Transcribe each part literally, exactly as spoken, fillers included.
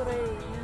настроение.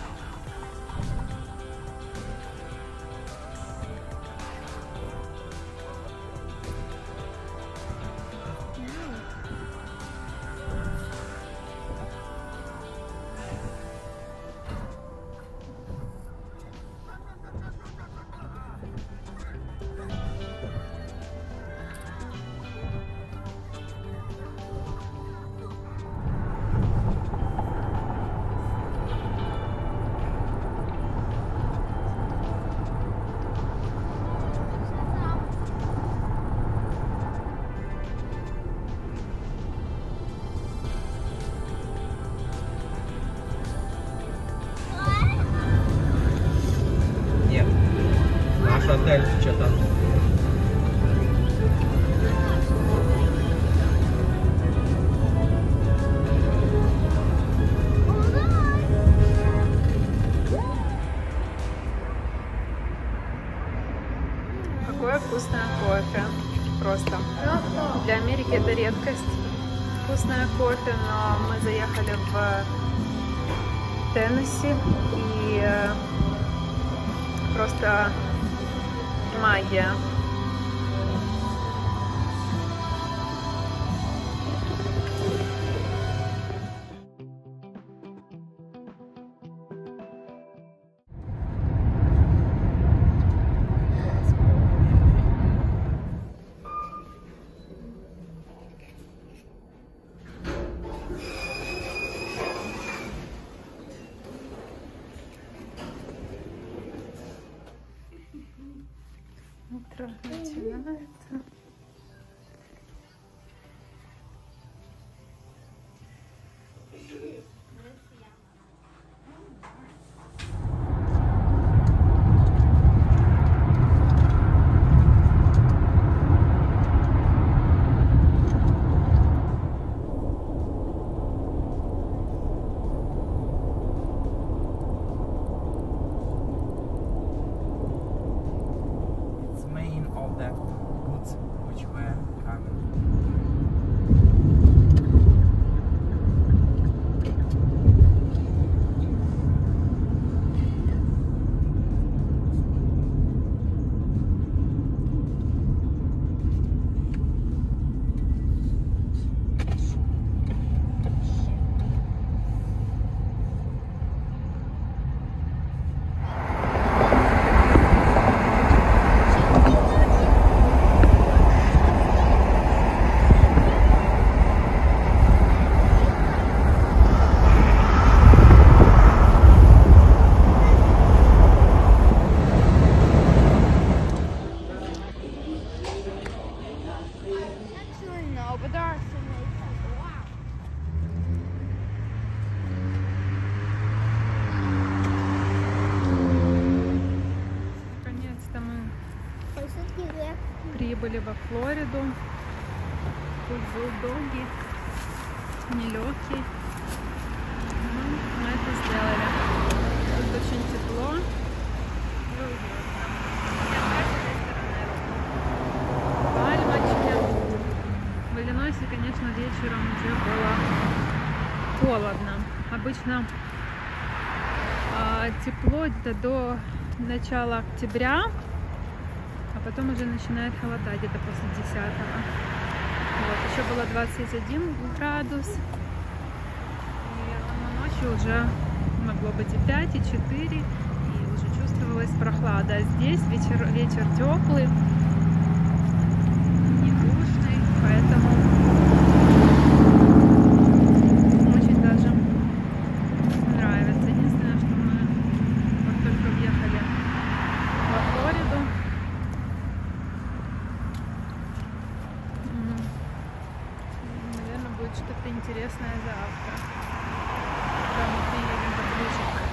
Отель что-то. Какое вкусное кофе. Просто. Для Америки это редкость. Вкусное кофе, но мы заехали в Теннесси и просто магия. Утро начинается. Прибыли во Флориду. Путь был долгий, нелегкий. Но мы это сделали. Тут очень тепло и уютно. Пальмочки. В Иллинойсе, конечно, вечером уже было холодно. Обычно э, тепло где-то до начала октября. А потом уже начинает холодать где-то после десятого. Вот, еще было двадцать один градус. И ночью уже могло быть и пять, и четыре. И уже чувствовалась прохлада. А здесь вечер, вечер теплый, не душный, поэтому очень даже нравится. Единственное, что мы вот только въехали во Флориду. Наверное, будет что-то интересное завтра. Когда мы приедем поближе к